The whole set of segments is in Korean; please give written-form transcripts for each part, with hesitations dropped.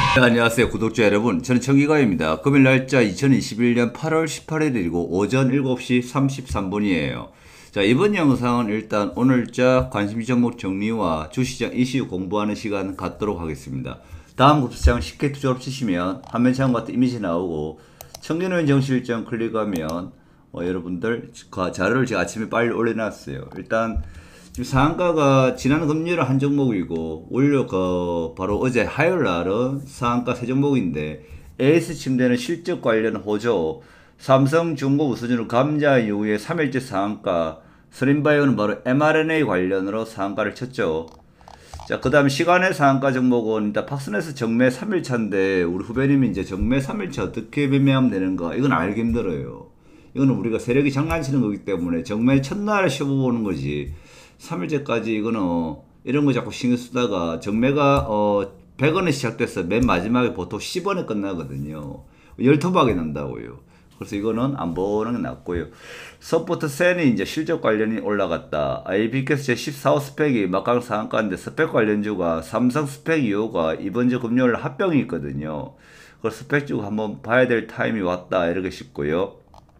네, 안녕하세요 구독자 여러분, 저는 청기가입니다. 금일 날짜 2021년 8월 18일이고 오전 7시 33분이에요 자, 이번 영상은 일단 오늘자 관심 종목 정리와 주시장 이슈 공부하는 시간 갖도록 하겠습니다. 다음 급수장 쉽게 투자로 치시면 화면처럼 같은 이미지 나오고 청년원 정시일정 클릭하면 여러분들 자료를 제가 아침에 빨리 올려놨어요. 일단 지금 상한가가 지난 금요일 한 종목이고 오히려 바로 어제 화요일 날은 상한가 세 종목인데, AS침대는 실적 관련 호조, 삼성중공 우수주는 감자 이후에 3일째 상한가, 스림바이오는 바로 mRNA 관련으로 상한가를 쳤죠. 자, 그 다음 시간의 상한가 종목은 일단 팍스네스 정매 3일차인데 우리 후배님이 이제 정매 3일차 어떻게 매매하면 되는가, 이건 알기 힘들어요. 이거는 우리가 세력이 장난치는 거기 때문에 정매 첫날에 쉬어보는 거지 3일째까지 이거는 이런 거 자꾸 신경 쓰다가 정매가 100원에 시작돼서 맨 마지막에 보통 10원에 끝나거든요. 열토박이 난다고요. 그래서 이거는 안 보는 게 낫고요. 서포트 센이 이제 실적 관련이 올라갔다. IB께서 제14호 스펙이 막강 상한가인데 스펙 관련주가 삼성 스펙 2호가 이번 주 금요일 합병이 있거든요. 그래서 스펙주 한번 봐야 될 타임이 왔다 이렇게 싶고요.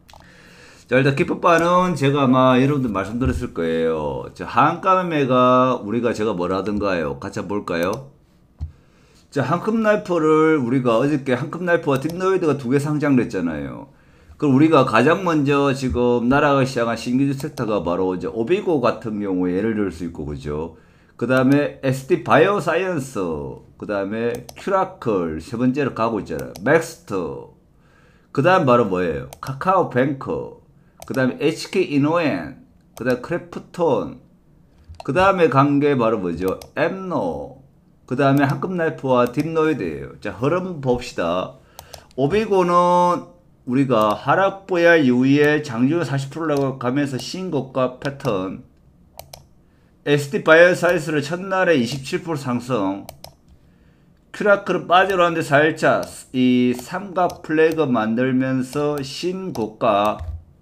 자, 일단 기법반은 제가 아마 여러분들 말씀드렸을 거예요. 자, 하한가 매매가 우리가 제가 뭐라 하던가요? 같이 한번 볼까요? 자, 한컵 나이프를 우리가 어저께 한컵 나이프와 딥노이드가 두 개 상장을 했잖아요. 그럼 우리가 가장 먼저 지금 날아가기 시작한 신규주 섹터가 바로 이제 오비고 같은 경우에 예를 들 수 있고, 그죠? 그 다음에 SD 바이오사이언스, 그 다음에 큐라클, 세 번째로 가고 있잖아요. 맥스터, 그 다음 바로 뭐예요? 카카오뱅크, 그 다음에 HK이노엔, 그 다음에 크래프톤, 그 다음에 간 게 바로 뭐죠? 엠노, 그 다음에 한컵나이프와 딥노이드예요. 자, 흐름 봅시다. 오비고는 우리가 하락보야 이후에 장중에 40%라고 가면서 신고가 패턴, SD 바이오사이언스를 첫날에 27% 상승, 큐라클은 빠져나왔는데 4일차 이 삼각 플래그 만들면서 신고가,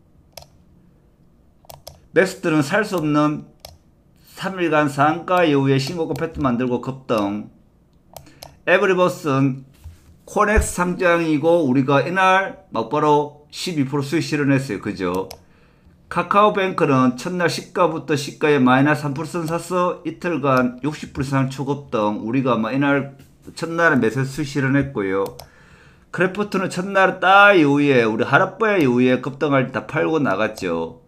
맥스트는 살 수 없는 3일간 상한가 이후에 신고가 패턴 만들고 급등, 에브리버스는 코넥스 상장이고 우리가 이날 막바로 12% 수익 실현했어요. 그죠? 카카오뱅크는 첫날 시가부터 시가에 마이너스 3% 샀어 이틀간 60% 이상 초급등, 우리가 아마 이날 첫날에 매수 수익 실현했고요. 크래프트는 첫날 따 이후에 우리 하락바야 이후에 급등할 때 다 팔고 나갔죠.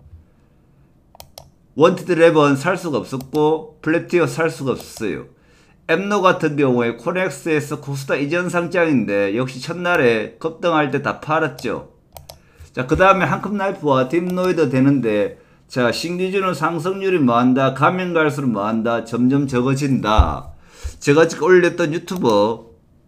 원티드 랩은 살 수가 없었고 플래티어 살 수가 없었어요. 엠노 같은 경우에 코넥스에서 코스다 이전 상장인데 역시 첫날에 급등할 때 다 팔았죠. 자, 그 다음에 한컵 나이프와 딥노이드 되는데, 자, 신규주는 상승률이 뭐한다, 가면 갈수록 뭐한다, 점점 적어진다. 제가 지금 올렸던 유튜버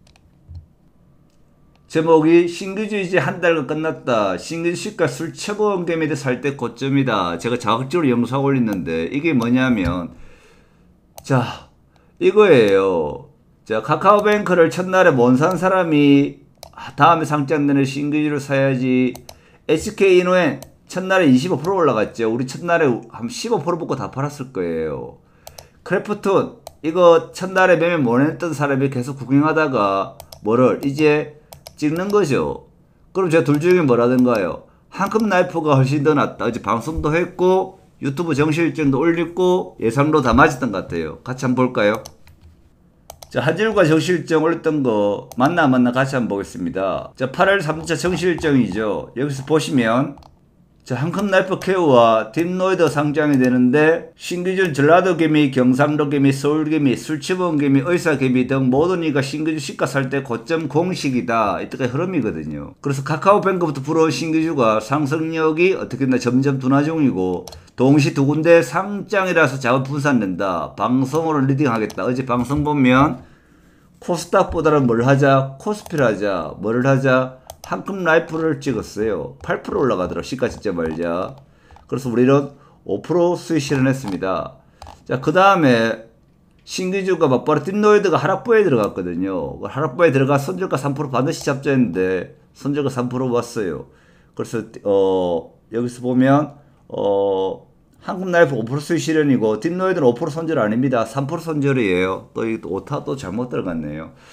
제목이 신규주 이제 한 달간 끝났다, 신규주 시가 술 처먹은 개미들 살 때 고점이다. 제가 자극적으로 영상 올렸는데 이게 뭐냐면, 자, 이거예요. 자, 카카오뱅크를 첫날에 못 산 사람이 다음에 상장되는 신규주를 사야지. HK이노엔 첫날에 25% 올라갔죠. 우리 첫날에 한 15% 먹고 다 팔았을 거예요. 크래프톤 이거 첫날에 매매 못 했던 사람이 계속 구경하다가 뭐를 이제 찍는 거죠. 그럼 제가 둘 중에 뭐라든가요? 한컵 나이프가 훨씬 더 낫다. 어제 방송도 했고 유튜브 정시 일정도 올렸고 예상도 다 맞았던 것 같아요. 같이 한번 볼까요? 자, 한일과 정시 일정 올렸던 거 맞나 안 맞나 같이 한번 보겠습니다. 자, 8월 3차 정시 일정이죠. 여기서 보시면 자, 한컵 나이프 케어와 딥노이드 상장이 되는데, 신규주 전라도 개미, 경상도 개미, 서울 개미, 술치본 개미, 의사 개미 등 모든 이가 신규주 시가 살 때 고점 공식이다. 이때가 흐름이거든요. 그래서 카카오뱅크부터 불어온 신규주가 상승력이 어떻게 됐나 점점 둔화 중이고, 동시 두 군데 상장이라서 자원 분산된다. 방송으로 리딩하겠다. 어제 방송 보면 코스닥보다는 뭘 하자? 코스피를 하자. 뭐를 하자? 한컵 라이프를 찍었어요. 8% 올라가더라. 시가 진짜 말자. 그래서 우리는 5% 수익 실현했습니다. 자, 그 다음에 신규주가 막바로 딥노이드가 하락부에 들어갔거든요. 하락부에 들어가 손절가 3% 반드시 잡자 했는데 손절가 3% 왔어요. 그래서 여기서 보면 한컵 라이프 5% 수익 실현이고 딥노이드는 5% 손절 아닙니다. 3% 손절이에요. 또 이 오타 또 잘못 들어갔네요.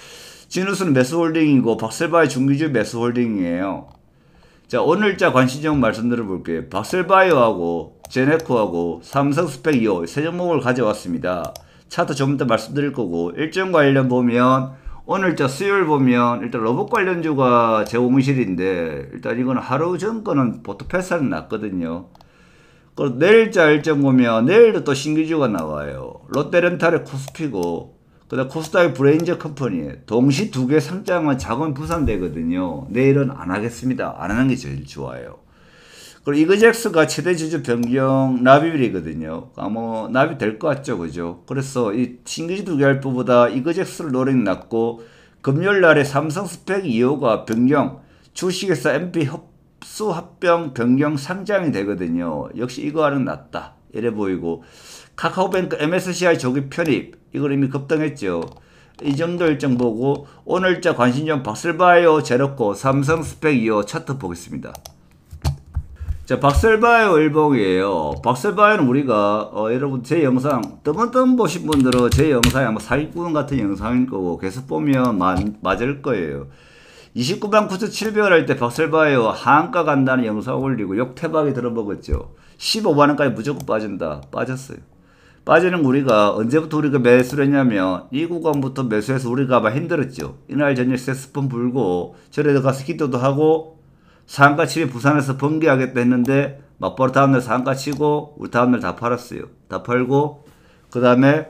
진우스는 매수홀딩이고 박셀바이오 중기주 매수홀딩이에요. 자, 오늘자 관심종 말씀드려볼게요. 박셀바이오하고 제네코하고 삼성스펙 2호 세 종목을 가져왔습니다. 차트 좀 이따 말씀드릴 거고, 일정 관련 보면 오늘자 수요일 보면 일단 로봇 관련주가 제공실인데, 일단 이거는 하루 전 거는 보통 패스는 났거든요. 그리고 내일자 일정 보면 내일도 또 신규주가 나와요. 롯데렌탈의 코스피고, 그 다음 코스닥의 브레인저 컴퍼니 동시 두 개 상장은 자금 부산되거든요. 내일은 안 하겠습니다. 안 하는 게 제일 좋아요. 그리고 이거젝스가 최대 주주 변경 납입일이거든요. 뭐 납입 될 것 같죠, 그죠? 그래서 이 신규주 두 개 할 때보다 이거젝스를 노리는 낫고, 금요일 날에 삼성스펙 2호가 변경 주식에서 MP 흡수 합병 변경 상장이 되거든요. 역시 이거 하는 낫다 이래 보이고, 카카오뱅크 MSCI 조기 편입 이걸 이미 급등했죠. 이 정도 일정 보고 오늘자 관심종 박셀바이오 제로코 삼성스펙 2호 차트 보겠습니다. 자, 박셀바이오 일봉이에요. 박셀바이오는 우리가 여러분 제 영상 뜨문뜨문 보신 분들은 제 영상이 아마 사기꾼 같은 영상일 거고 계속 보면 맞을 거예요. 29만 9,700원 할 때 박셀바이오 하한가 간다는 영상 올리고 욕태박이 들어먹었죠. 15만원까지 무조건 빠진다. 빠졌어요. 빠지는 우리가 언제부터 우리가 매수를 했냐면 이 구간부터 매수해서 우리가 아마 힘들었죠. 이날 저녁 세스폰 불고 절에 가서 기도도 하고 상가 치면 부산에서 번개하겠다 했는데 막바로 다음날 상가 치고 우리 다음날 다 팔았어요. 다 팔고 그 다음에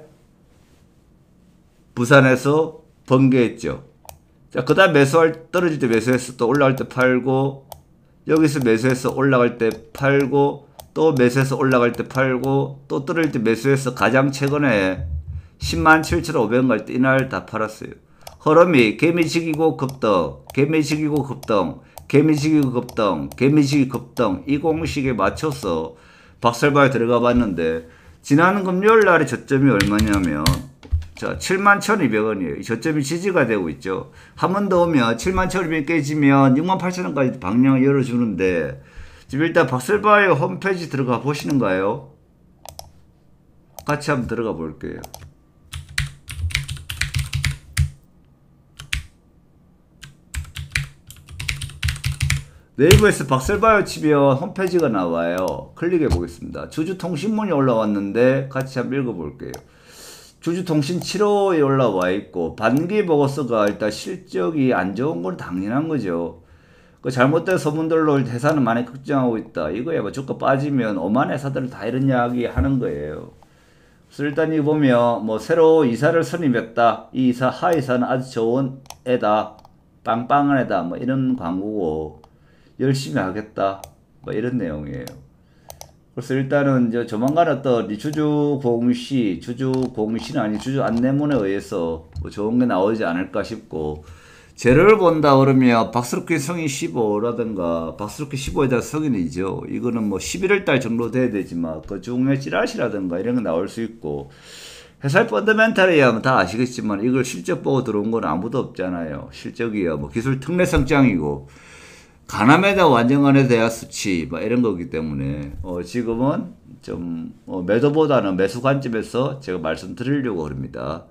부산에서 번개했죠. 자, 그 다음 떨어질 때 매수해서 또 올라갈 때 팔고, 여기서 매수해서 올라갈 때 팔고, 또 매수해서 올라갈 때 팔고, 또 떨어질 때 매수해서 가장 최근에 107,500원 갈 때 이날 다 팔았어요. 흐름이 개미식이고 급등, 개미식이고 급등, 개미식이고 급등, 개미식이 급등, 이 공식에 맞춰서 박셀바이오 들어가 봤는데, 지난 금요일 날의 저점이 얼마냐면, 자, 71,200원이에요. 이 저점이 지지가 되고 있죠. 한 번 더 오면 71,200원 깨지면 68,000원까지 방향을 열어주는데, 지금 일단 박셀바이오 홈페이지 들어가 보시는가요? 같이 한번 들어가 볼게요. 네이버에서 박셀바이오 치면 홈페이지가 나와요. 클릭해 보겠습니다. 주주통신문이 올라왔는데 같이 한번 읽어볼게요. 주주통신 7호에 올라와 있고, 반기 보고서가 일단 실적이 안 좋은 건 당연한 거죠. 그 잘못된 소문들로 회사는 많이 걱정하고 있다. 이거야 뭐 주가 빠지면 오만 회사들 다 이런 이야기 하는 거예요. 그래서 일단 이 보면 뭐 새로 이사를 선임했다. 이 이사 하이사는 아주 좋은 애다. 빵빵한 애다. 뭐 이런 광고고, 열심히 하겠다. 뭐 이런 내용이에요. 그래서 일단은 이제 조만간 어떤 주주 공시는 아니 주주 안내문에 의해서 뭐 좋은 게 나오지 않을까 싶고, 재료를 본다 그러면 박스럽게 성인 15라든가 박스럽게 15에 대한 성인이죠. 이거는 뭐 11월 달 정도 돼야 되지만 그 중에 찌라시라든가 이런 거 나올 수 있고, 회사의 펀더멘탈이야 하면 다 아시겠지만 이걸 실적 보고 들어온 건 아무도 없잖아요. 실적이야 뭐 기술 특례 성장이고 가남에다 완전간에 대한 수치 뭐 이런 거기 때문에 지금은 좀 매도보다는 매수 관점에서 제가 말씀드리려고 합니다.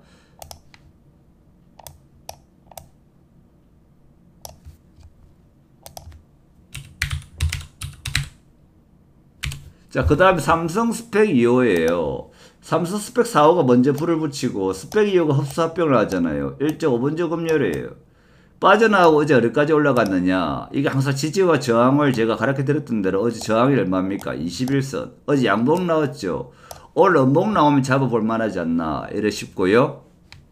자, 그 다음에 삼성 스펙 2호예요. 삼성 스펙 4호가 먼저 불을 붙이고 스펙 2호가 흡수 합병을 하잖아요. 1.5번째 금요일이에요. 빠져나가고 어제 어디까지 올라갔느냐, 이게 항상 지지와 저항을 제가 가르쳐 드렸던 대로 어제 저항이 얼마입니까? 21선. 어제 양봉 나왔죠. 오늘 음봉 나오면 잡아볼 만하지 않나 이래 싶고요.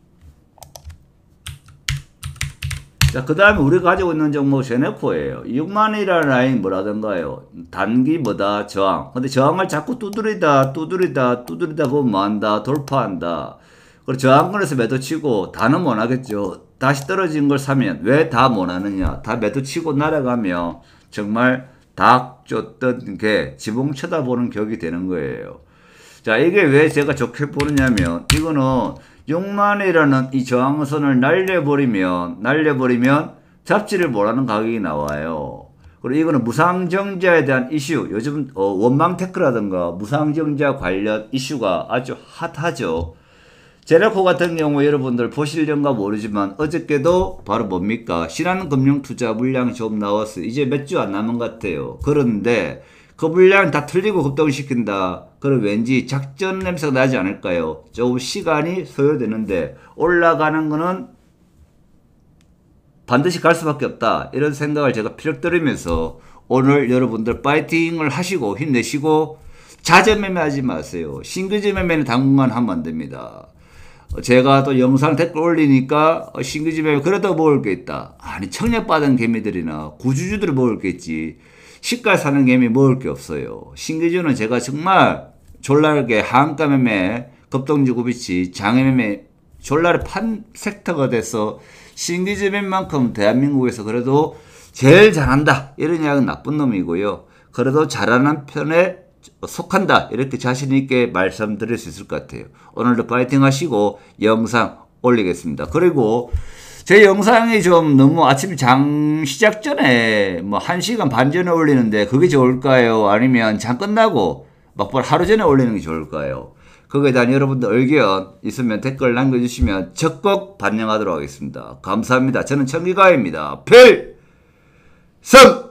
자, 그 다음에 우리가 가지고 있는 종목 제네코예요. 6만이라는 라인 뭐라던가요? 단기 뭐다? 저항. 근데 저항을 자꾸 두드리다 보면 뭐 한다? 돌파한다. 그리고 저항권에서 매도 치고 다는 못 하겠죠. 다시 떨어진 걸 사면 왜 다 못 하느냐? 다 매도 치고 날아가면 정말 닭 쫓던 개, 지붕 쳐다보는 격이 되는 거예요. 자, 이게 왜 제가 좋게 보느냐면, 이거는 6만이라는 이 저항선을 날려버리면 잡지를 못하는 가격이 나와요. 그리고 이거는 무상증자에 대한 이슈, 요즘 원망테크라든가 무상증자 관련 이슈가 아주 핫하죠. 제라코 같은 경우 여러분들 보실런가 모르지만 어저께도 바로 뭡니까? 신한금융투자 물량이 좀 나왔어요. 이제 몇 주 안 남은 것 같아요. 그런데 그 물량 다 틀리고 급등시킨다. 그럼 왠지 작전 냄새가 나지 않을까요? 조금 시간이 소요되는데 올라가는 거는 반드시 갈 수밖에 없다. 이런 생각을 제가 피력 들으면서 오늘 여러분들 파이팅을 하시고 힘내시고 자재매매하지 마세요. 신규지 매매는 당분간 하면 안 됩니다. 제가 또 영상 댓글 올리니까 신규지 매매 그래도 먹을 게 있다. 아니 청약받은 개미들이나 구주주들이 먹을 게 있지. 시가 사는 개미 먹을 게 없어요. 신규주는 제가 정말 졸라게 하한가 매매, 급등주 구비치, 장외 매매 졸라리 판 섹터가 돼서 신규지 매매만큼 대한민국에서 그래도 제일 잘한다. 이런 이야기는 나쁜 놈이고요. 그래도 잘하는 편에 속한다. 이렇게 자신있게 말씀드릴 수 있을 것 같아요. 오늘도 파이팅 하시고 영상 올리겠습니다. 그리고 제 영상이 좀 너무 아침 장 시작 전에 뭐 1시간 반 전에 올리는데 그게 좋을까요? 아니면 장 끝나고 막바로 하루 전에 올리는 게 좋을까요? 거기에 대한 여러분들 의견 있으면 댓글 남겨주시면 적극 반영하도록 하겠습니다. 감사합니다. 저는 청기가입니다. 필승!